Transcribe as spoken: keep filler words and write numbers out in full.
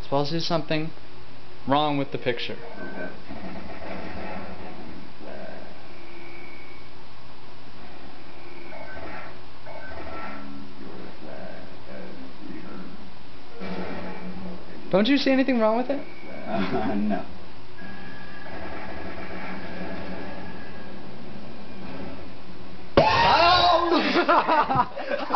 Supposed to be something wrong with the picture. Okay. Don't you see anything wrong with it? Uh, no. Oh!